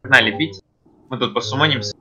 Погнали бить. Мы тут посуманимся.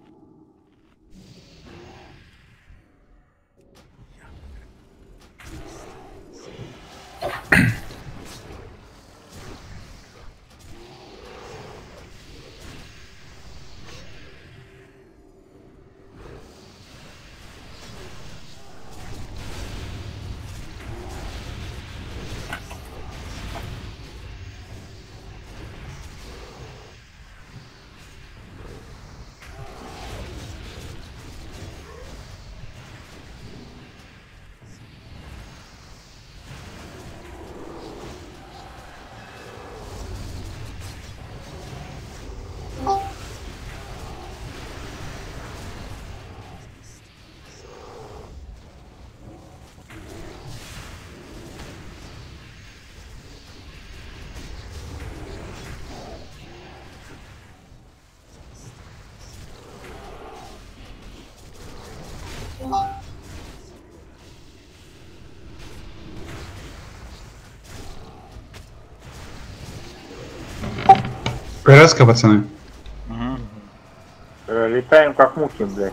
ПРС-ка, пацаны. Летаем как мухи, блядь.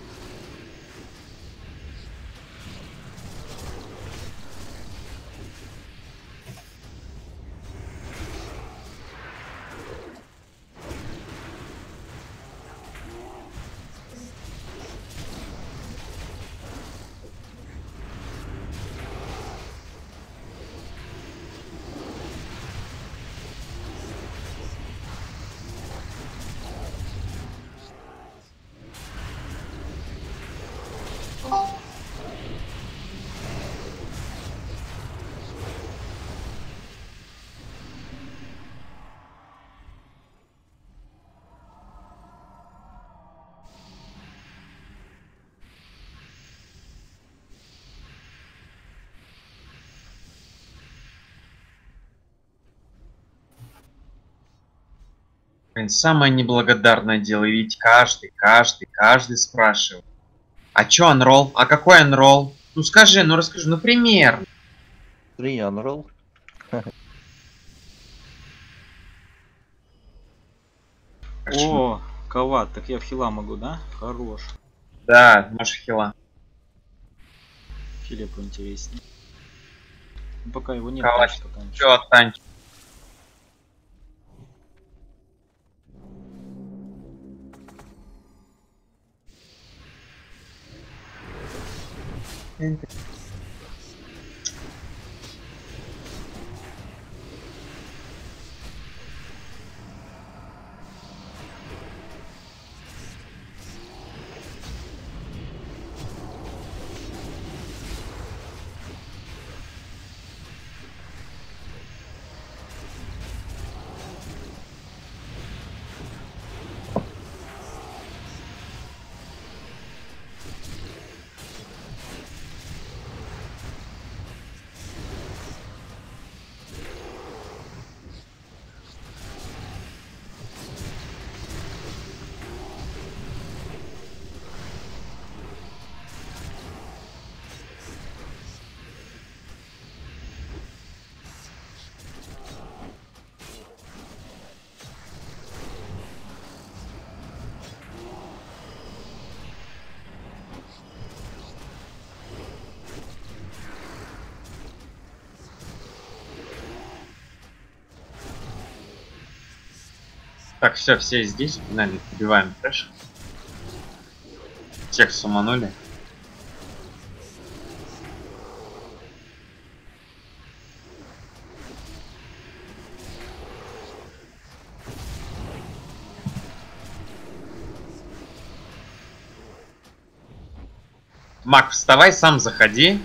Блин, самое неблагодарное дело, ведь каждый спрашивает. А чё анролл? А какой анролл? Ну скажи, ну расскажи, ну пример. 3 unroll. О, Кават, так я в хила могу, да? Хорош. Да, можешь хила. Филе поинтереснее. Ну, пока его нет, Кавач, точно там. чё отстань? Так, все здесь, погнали, убиваем трэш. Всех суманули. Мак, вставай, сам заходи.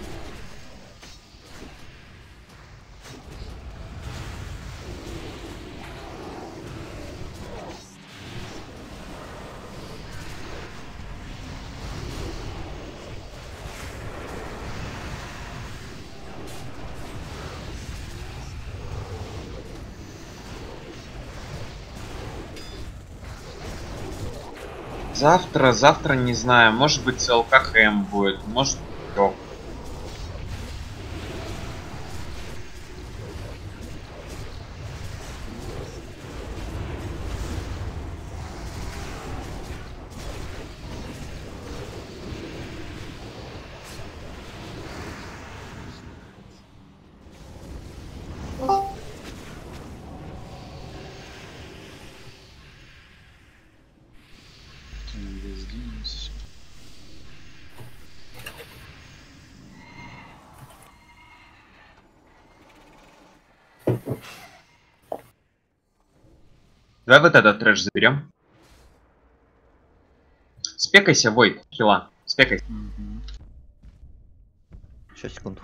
Завтра не знаю, может быть ЛКХМ будет, может быть. Давай вот этот трэш заберем. Спекайся, Войт, хила. Спекайся. Мгм. Сейчас, секунду.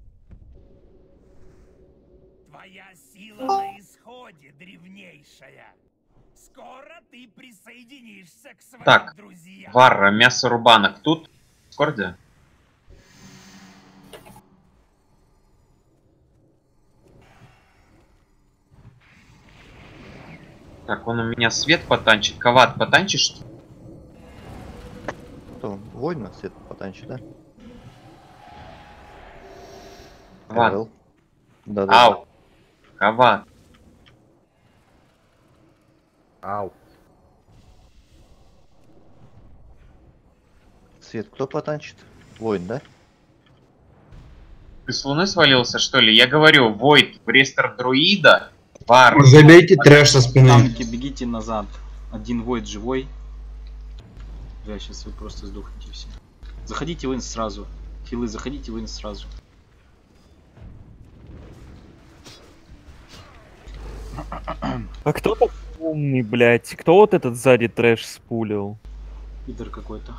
Твоя сила на исходе, древнейшая. Скоро ты присоединишься к своим Так, друзьям. Вар, мясо рубанок тут. В Дискорде. Так, он у меня свет потанчит. Коват, потанчишь? Кто? Война свет потанчит, да? Коват. РЛ. Да. Ау. Коват. Ау. Свет кто потанчит? Воин, да? Ты с луны свалился, что ли? Я говорю, Войт, рестор друида. Вар. Забейте трэш со спины. Танки, бегите назад. Один Войд живой. Бля, сейчас вы просто сдохнете все. Заходите в инс сразу. Хилы, заходите в инс сразу. А кто так умный, блядь? Кто вот этот сзади трэш спулил? Пидор какой-то.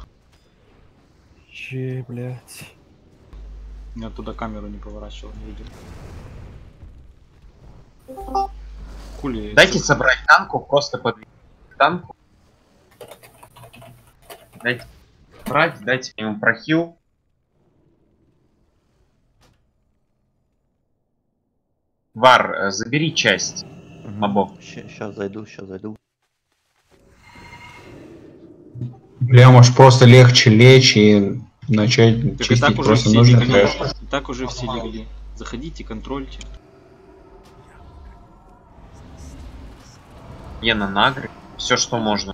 Че, блядь? Я туда камеру не поворачивал, не видел. Хули. Дайте собрать танку, просто подвинуть к танку. Дайте брать, дайте ему прохил. Вар, забери часть мобов. Сейчас зайду. Бля, может просто легче лечь и начать Так и чистить, так уже просто все нужно легли. трэш. И так уже все легли. Заходите, контрольте. Ена нагры. Все, что можно.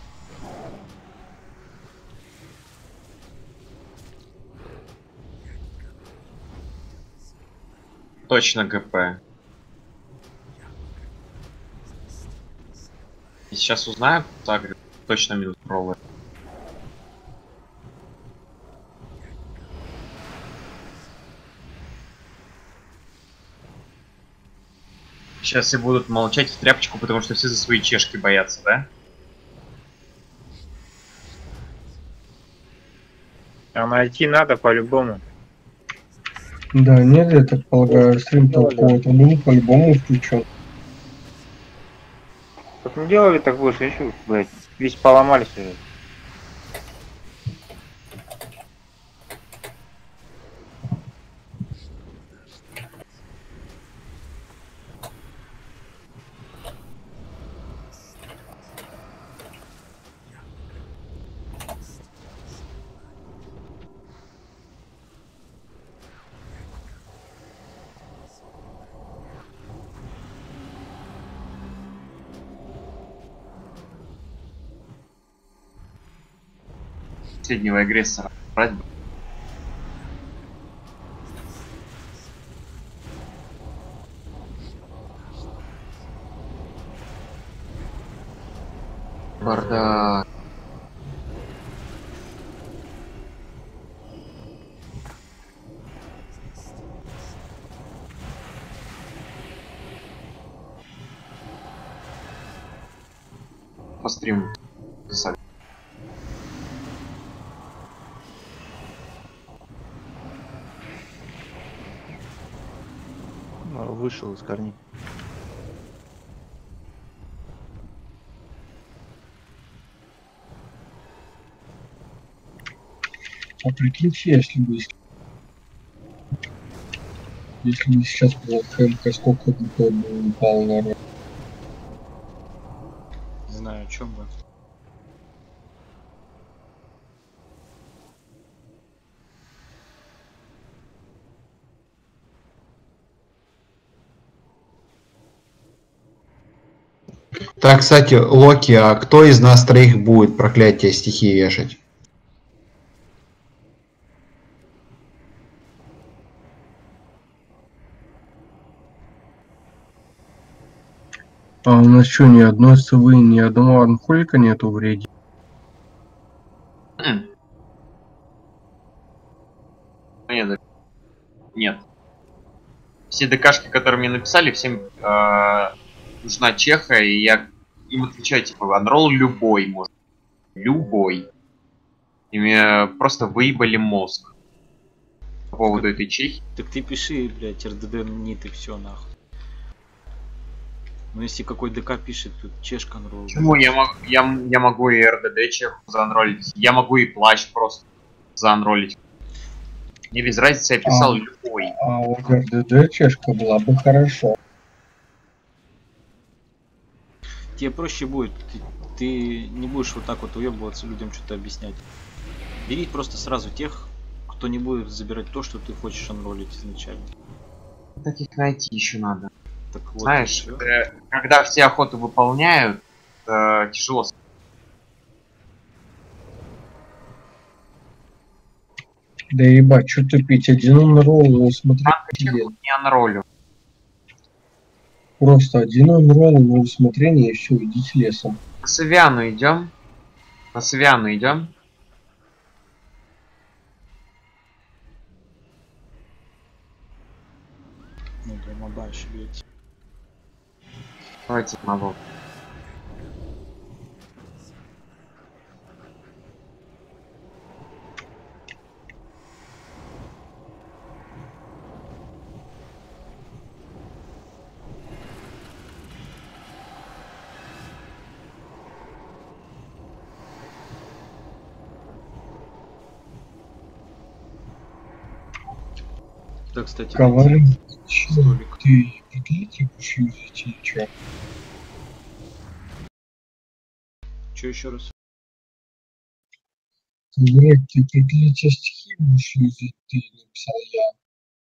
Точно ГП. И сейчас узнаю, так точно минус провод. Сейчас все будут молчать в тряпочку, потому что все за свои чешки боятся, да? А найти надо по-любому. Да, нет, я так полагаю, стрим толковый, по-моему, по-любому включен. Как не делали, так больше еще, блядь. Весь поломались уже. Последнего агрессора брать бы. Бардак. По стриму. Вышел из корней. А прикиньте, если бы сейчас была ХМК, сколько бы упал народ. Не знаю, о чем бы. Так, кстати, Локи, а кто из нас троих будет проклятие стихии вешать? А у нас что, ни одной совы, ни одного арнхолика нету в рейде? Нет. Нет. Все ДКшки, которые мне написали, всем нужна чеха, и я им отвечаю, типа, анролл любой может. Любой. И мне просто выебали мозг по поводу этой чехи. Так ты пиши, блядь, РДД нит и все нахуй. Ну если какой ДК пишет, тут чешка анролл. Почему? Я могу и РДД чеху заанролить. Я могу и плащ просто заанролить. Мне без разницы, я писал любой. А у РДД чешка была бы хорошо. Тебе проще будет, ты не будешь вот так вот уебываться людям что-то объяснять. Бери просто сразу тех, кто не будет забирать то, что ты хочешь анролить изначально. Таких найти еще надо. Так вот, знаешь, когда все охоту выполняют, тяжело. Да ебать, что тупить, один анролл, смотри. Не анролю. Просто один анролл на усмотрение и все, идите лесом. На Савиану идем. На Савиану идем. Ну да, моба еще бейте. Давайте мобов. Да, кстати, Коварен, столик. ты приклеите будешь юзать или чё? Че еще раз? Блять, ты приклеите стихи будешь юзать, ты написал я.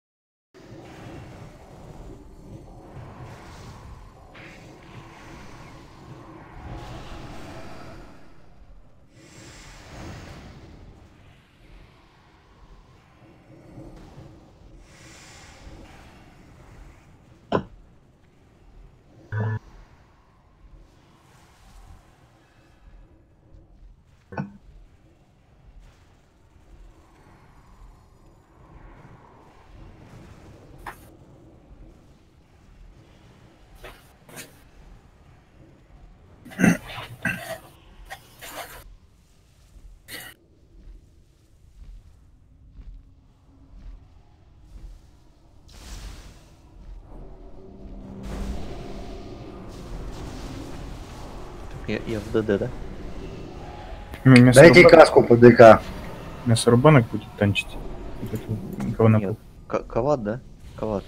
Я в ДД, да? Дайте каску по ДК. Мясорубанок будет танчить. Никого на Нет. Кават, да? Кават.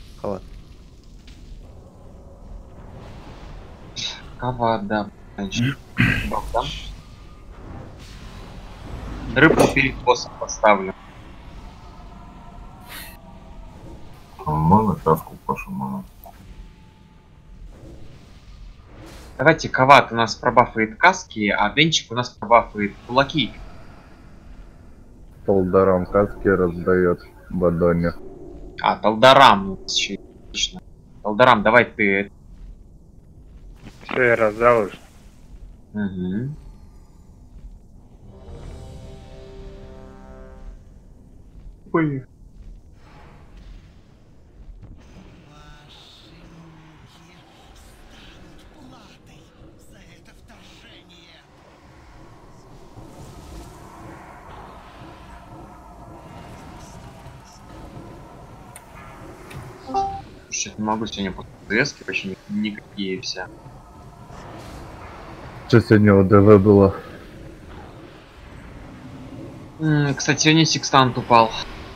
Кават, да. Да? Рыбку перед боссом поставлю. Можно каску пошумаю? Давайте Кават у нас пробафает каски, а Денчик у нас пробафает кулаки. Полдарам каски раздает в аддоне. А, Талдарам, ну, еще отлично. Талдарам, давай ты. Все, я раздал уже. Угу. Ой. Слушай, не могу сегодня после ДСки вообще никакие все. Что сегодня у ДВ было? Кстати, сегодня секстант упал.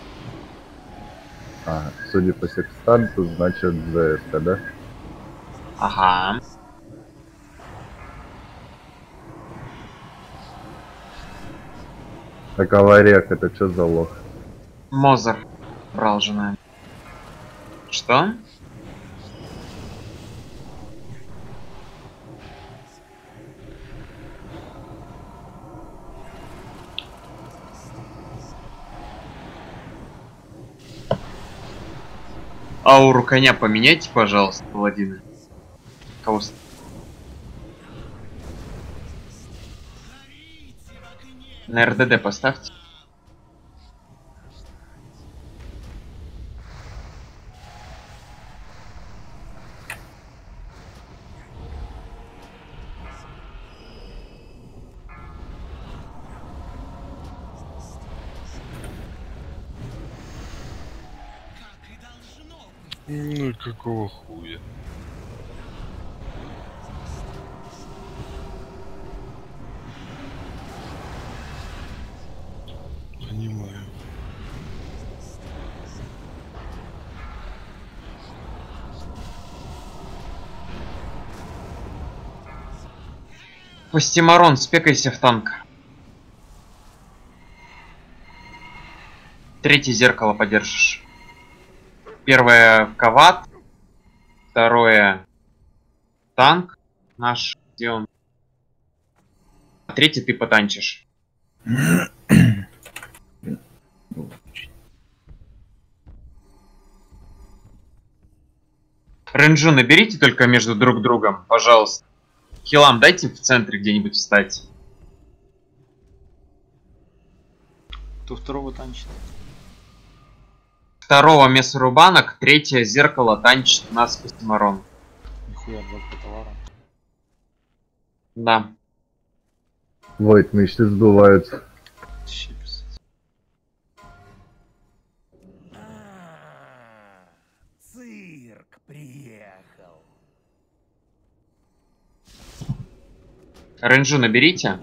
А, судя по секстанту, значит ЗСК, да? Ага. Так аварек, это что за лох? Мозер брал жена. Что? Ауру коня поменяйте, пожалуйста, паладины. Кого? На РДД поставьте. Ну какого хуя? Понимаю. Пастимарон, спекайся в танк. Третье зеркало подержишь. Первое в Кават. Второе танк наш. Где он? А третий ты потанчишь. Ренджу наберите только между друг другом, пожалуйста. Хилам дайте в центре где-нибудь встать. Кто второго танчит? Второго Мессерубанок, третье зеркало танчит у нас Пастимарон. Нихуя, 2 товара. Да. Войт, мечты сбываются. Цирк приехал. Ренджу наберите.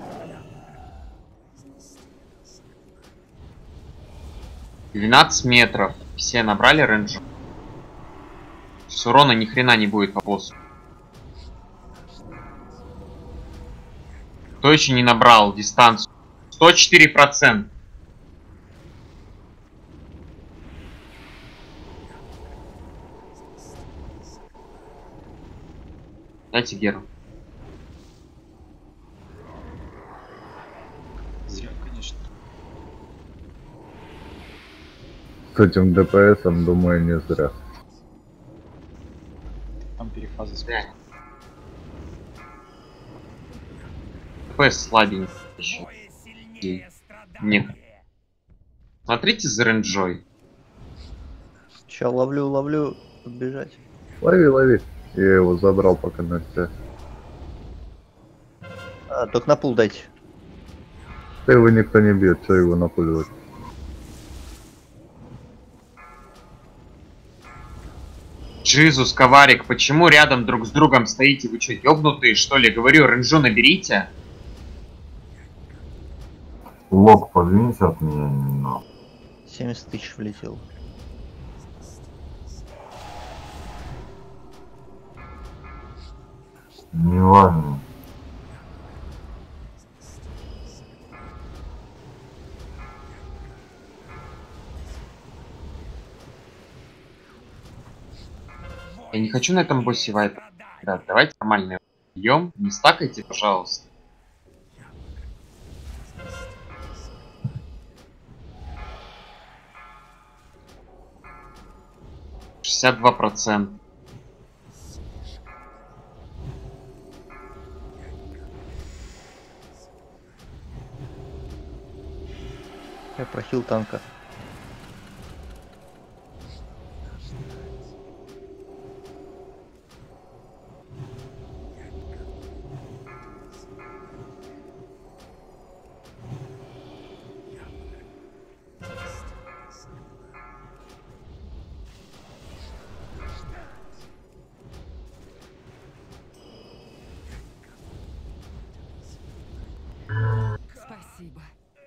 12 метров. Все набрали ренджу. С урона ни хрена не будет по боссу. Кто еще не набрал дистанцию? 104%. Дайте Геру. Зря, конечно. С этим ДПСом, думаю, не зря. Там перефаза зря. ДПС слабенький еще. Нет. Смотрите за ренджой. Сейчас ловлю, бежать. Лови. Я его забрал пока на тебя. Только на пул дайте. Да его никто не бьет, что его напуливать. Джизус, Коварик, почему рядом друг с другом стоите? Вы что, ёбнутые, что ли? Говорю, ренджу наберите. Лок, подвинься от меня немного. 70 тысяч влетел. Не важно. Я не хочу на этом боссе вайп. Да, давайте нормально бьем. Не стакайте, пожалуйста. %. Я прохил танка. Спасибо.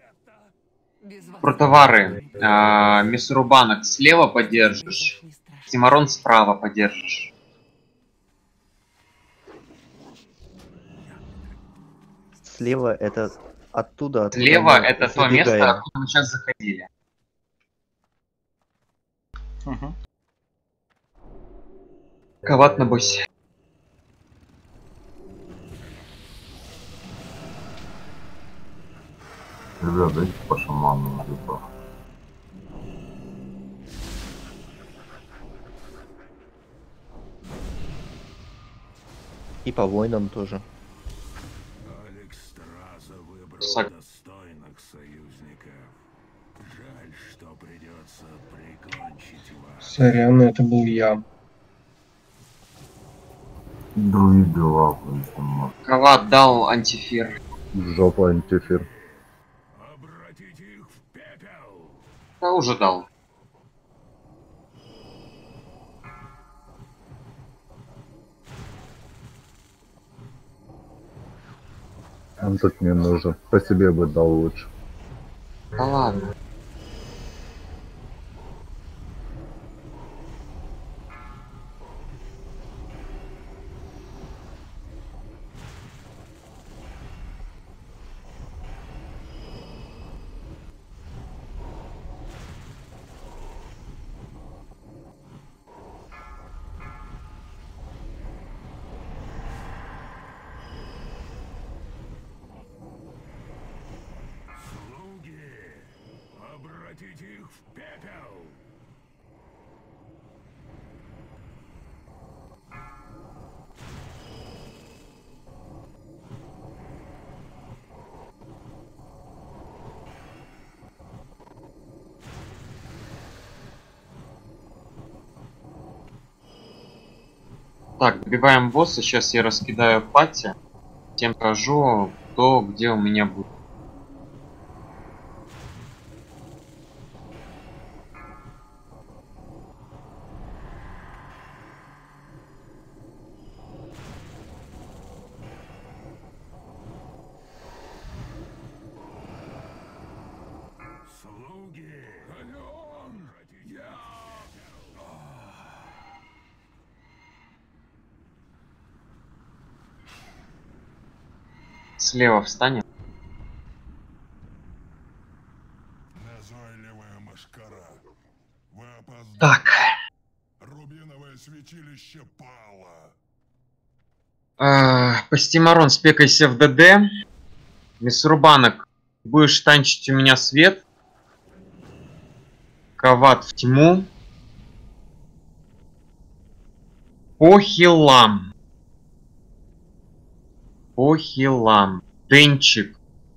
Протовары. Мессерубанок слева поддержишь. Тимарон справа поддержишь. Слева это оттуда. Слева это то место, откуда мы сейчас заходили. Угу. Коват на боссе. Ребят, дайте по шаману где-то. И по воинам тоже. Достойных союзников. Жаль, что придется прикончить вас. Сорян, это был я. Друид дела. Коват дал антифир. Жопа антифир. Я уже дал. Он тут не нужен. По себе бы дал лучше. Да ладно. Обратите их в пепел! Так, добиваем босса. Сейчас я раскидаю пати. Тем покажу, кто где у меня будет. Слуги! Ален! Я! Слева встанем. Назойливая мошкара. Вы опоздали. Так. Рубиновое святилище пало. Пастимарон, спекайся в ДД. Мисрубанок, будешь танчить у меня свет. Кават в тьму. По хилам. По хилам. Денчик.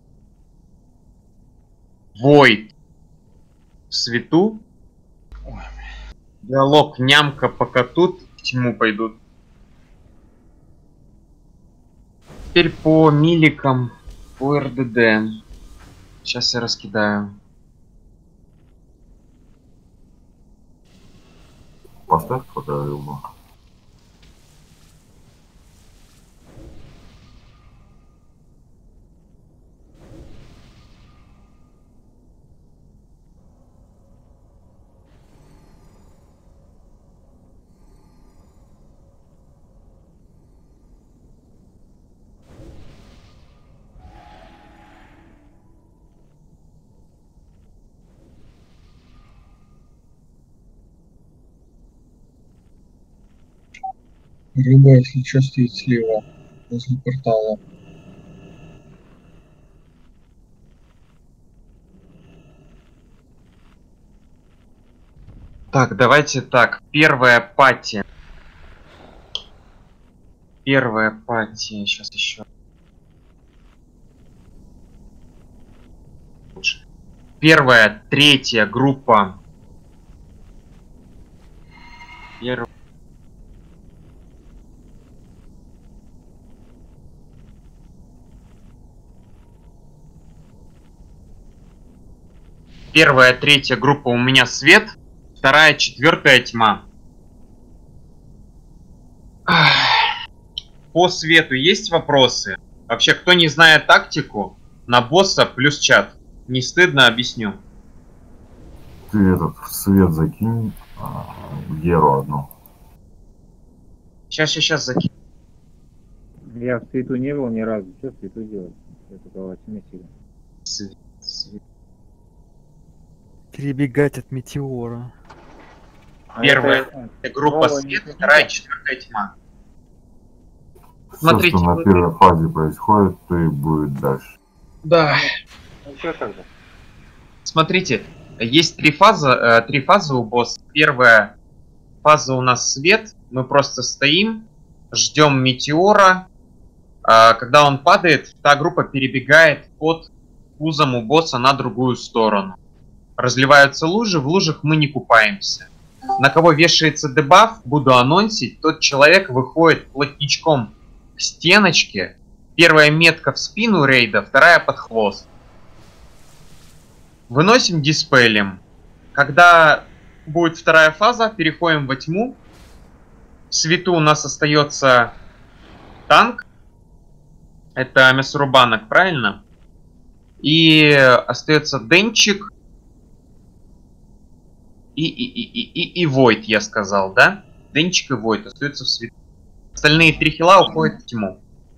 Войд. В свету. Диалог нямка пока тут. В тьму пойдут. Теперь по миликам. По РДД. Сейчас я раскидаю. Поставь фотоальбом. Рыба, если что, стоит слева, возле портала. Так, давайте так. Первая пати. Первая пати. Сейчас еще. Первая, третья группа. Первая, третья группа у меня свет. Вторая, четвертая тьма. По свету есть вопросы? Вообще, кто не знает тактику, на босса плюс чат. Не стыдно, объясню. Ты этот в свет закинь Геру одну. Сейчас закину. Я в свету не был ни разу. Что в свету делать? Я только во тьме сидел. Свет. Перебегать от метеора. Первая группа свет, вторая, четвертая тьма. Смотрите, что на первой фазе происходит, то и будет дальше. Да. Ну что тогда? Смотрите, есть три фазы у босса. Первая фаза у нас свет. Мы просто стоим, ждем метеора. Когда он падает, та группа перебегает под пузом у босса на другую сторону. Разливаются лужи, в лужах мы не купаемся. На кого вешается дебаф, буду анонсить, тот человек выходит плотничком к стеночке. Первая метка в спину рейда, вторая под хвост. Выносим, диспелим. Когда будет вторая фаза, переходим во тьму. В свету у нас остается танк. Это мясорубанок, правильно? И остается Денчик и Войд, я сказал, да? Денчик и Войд остаются в свету. Остальные 3 хила уходят в тьму.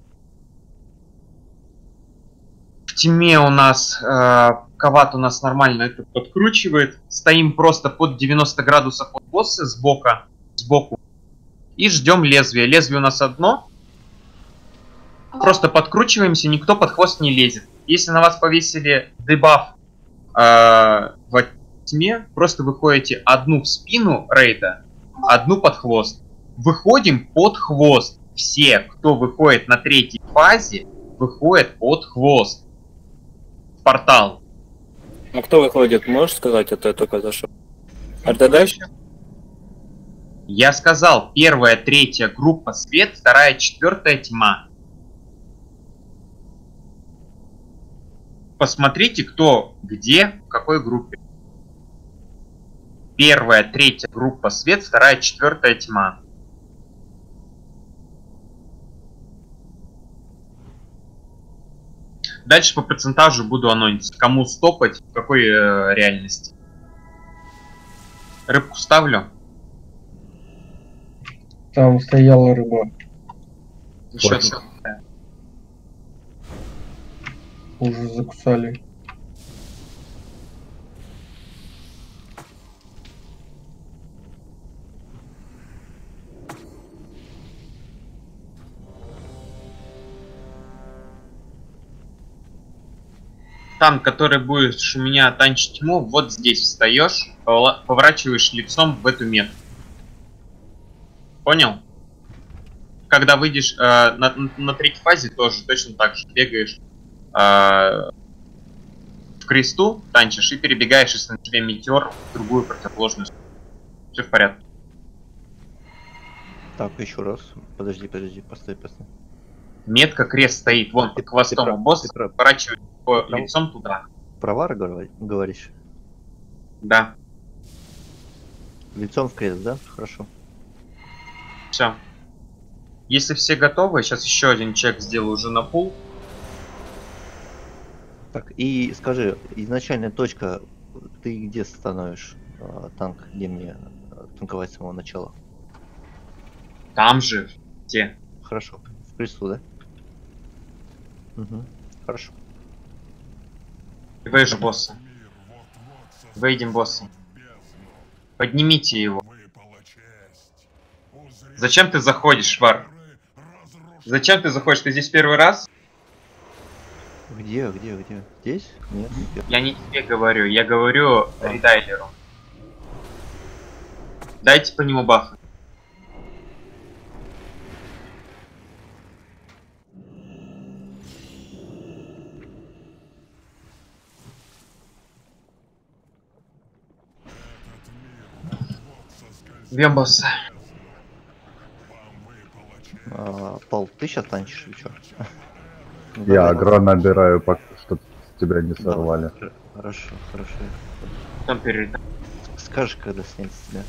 В тьме у нас Кават у нас нормально это подкручивает. Стоим просто под 90 градусов от босса сбоку. И ждем лезвия. Лезвие у нас одно. Просто подкручиваемся, никто под хвост не лезет. Если на вас повесили дебаф в тьме, просто выходите одну в спину рейда, одну под хвост. Выходим под хвост. Все, кто выходит на 3-й фазе, выходят под хвост. Портал. А кто выходит, можешь сказать, это я только зашел? РТД? Я сказал, 1-я, 3-я группа свет, 2-я, 4-я тьма. Посмотрите, кто где, в какой группе. 1-я, 3-я группа свет, 2-я, 4-я тьма. Дальше по процентажу буду анонсить, кому стопать, в какой реальности. Рыбку ставлю. Там стояла рыба. Еще Уже закусали. Танк, который будешь у меня танчить тьму, вот здесь встаешь, поворачиваешь лицом в эту метку. Понял? Когда выйдешь на 3-й фазе, тоже точно так же бегаешь в кресту, танчишь и перебегаешь, если на тебе метеор, в другую противоположную сторону. Все в порядке. Так, еще раз. Подожди, постой. Метка крест стоит, вон под хвостом у босса, поворачивай лицом туда. Про говоришь? Да. Лицом в крест, да? Хорошо. Все. Если все готовы, сейчас еще один чек сделаю уже на пул. Так, и скажи, изначальная точка, ты где становишь танк, где мне танковать с самого начала? Там же, где? Хорошо, в кресту, да? Угу, хорошо. Выйдешь босса. Выйдем босса. Поднимите его. Зачем ты заходишь, Швар? Зачем ты заходишь? Ты здесь первый раз? Где? Здесь? Нет. Я не тебе говорю, я говорю редайлеру. Дайте по нему бафы. Бьем босса. Пол, ты сейчас танчишь или что? Я агро набираю, чтобы тебя не сорвали. Хорошо. Потом перелетаем. Скажешь, когда снять с тебя.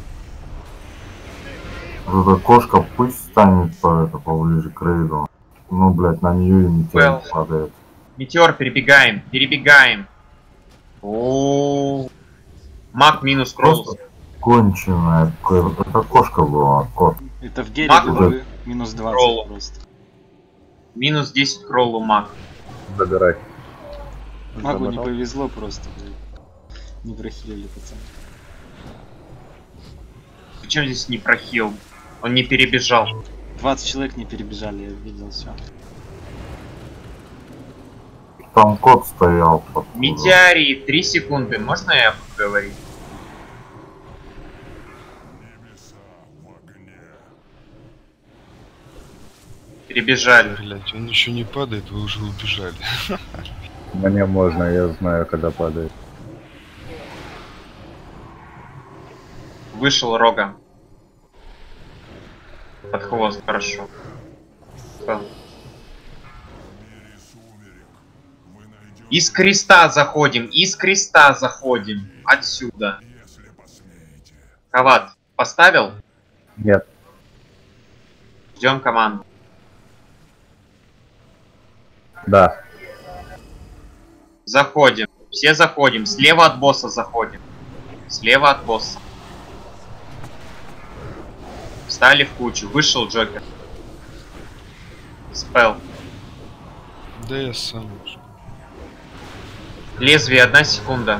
Эта кошка пусть станет поближе к рейду. Ну, блять, на нее и метеор падает. Метеор, перебегаем. О, маг минус кросс. Конченая. Это кошка была, кот. Это в гере минус 20 кроллу. просто. Минус 10 кроллу маг. Забирай. Магу не повезло просто, блядь. Не прохилили, пацаны. Зачем здесь не прохил? Он не перебежал. 20 человек не перебежали, я видел все. Там кот стоял. Метеорий, 3 секунды. Можно я поговорить? Перебежали. Блять, он еще не падает, вы уже убежали. Мне можно, я знаю, когда падает. Вышел Рога. Под хвост, хорошо. Из креста заходим, Отсюда. Кават, поставил? Нет. Ждем команду. Да. Заходим. Все заходим. Слева от босса заходим. Слева от босса. Встали в кучу. Вышел Джокер. Спел. Да я сам уже. Лезвие 1 секунда.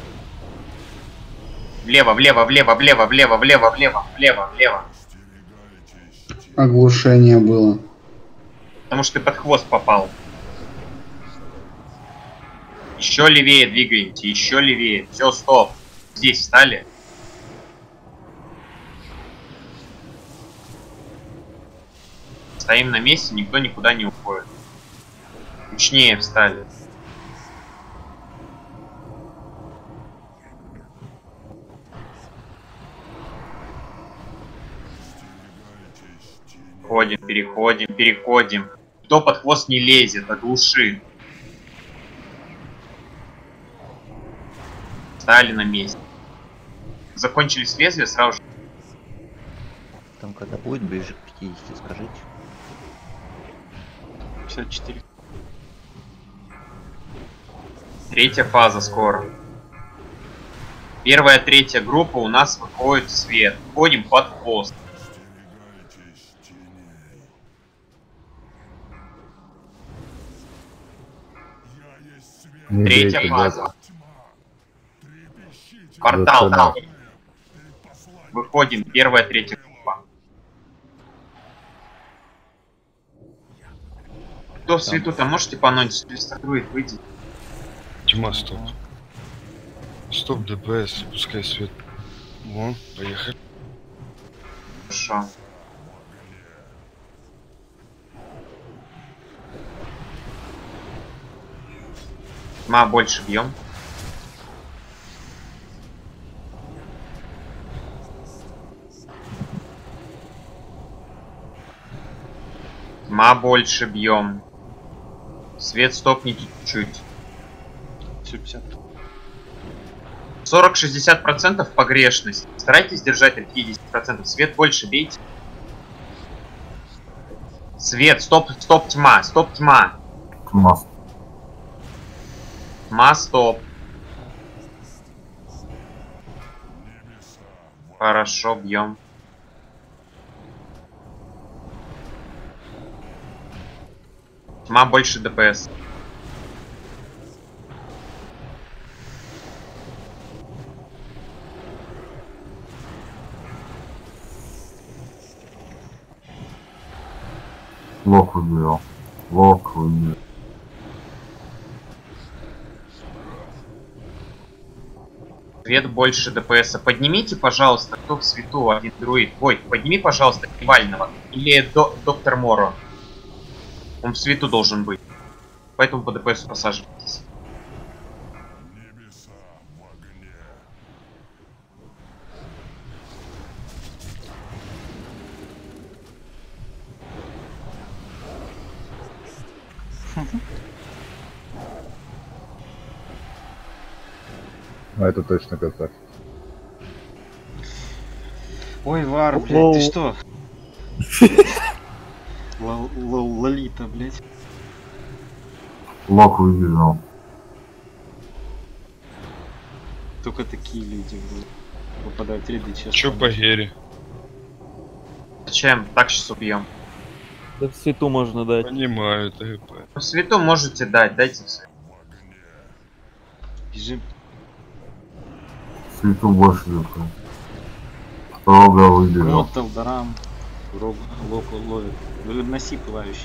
Влево, влево, влево, влево, влево, влево, влево, влево, влево. Оглушение было. Потому что ты под хвост попал. Еще левее двигаемся, еще левее. Все, стоп. Здесь встали. Стоим на месте, никто никуда не уходит. Кучнее встали. Ходим, переходим, переходим. Кто под хвост не лезет, оглуши. Стали на месте. Закончились лезвия, сразу же. Там когда будет ближе к 50, скажите. 54. Третья фаза скоро. Первая, третья группа у нас выходит в свет. Входим под хвост. Третья фаза. Портал, да. Выходим, первая, третья группа. Кто в свету-то можете поносить? Друид, выйди. Тьма, стоп. Стоп, ДПС, пускай свет. Вон, поехали. Хорошо. Тьма, больше бьем. Тьма, больше бьем. Свет стопните чуть-чуть. 50. 40-60% погрешность. Старайтесь держать от 50%. Свет больше бейте. Свет, стоп, стоп, тьма, стоп, тьма. Тьма. Тьма, стоп. Хорошо, бьем. Тьма, больше ДПС. Лок убил. Лок убил. Свет больше ДПС. Поднимите, пожалуйста, кто в свету, один друид. Ой, подними, пожалуйста, Кивального. Или доктор Моро. Он в свету должен быть. Поэтому по ДПС посаживайтесь. А это точно как-то. Ой, Вар, блядь, ты что? Лолита, блядь. Лок убежал. Только такие люди будут попадать в ряды, честно. Чё по Гере? Зачем? Так сейчас убьем. Да в свету можно дать. Понимаю, ТГП. В свету можете дать, дайте в свету. Бежим. Свету больше закрыл. Рога выбежал. Вот Талдарам. Локу ловит. Носи пылающий.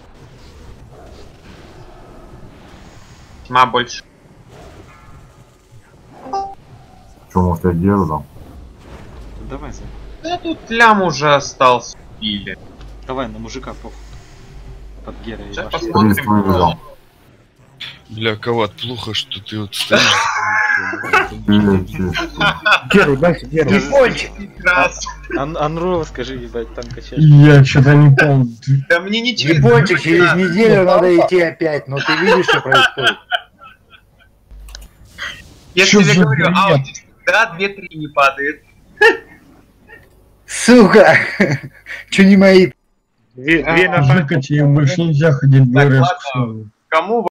Тьма больше. Что, может, я делал? Давай, Зай. Да тут лям уже остался. Или. Давай, на мужика похуй. Под Герой. Сейчас посмотрим. Бля, Коват, плохо, что ты вот стоишь. Геру, дальше, Геру. Анрова, скажи, ебать, там качаешь. Я что-то не помню. Да мне ничего. Ебончик, через неделю надо идти опять, но ты видишь, что происходит. Я же тебе говорю, аудит, да, 2-3 не падает. Сука! Че не мои? Две на Жека, тебе больше нельзя ходить в РС. кому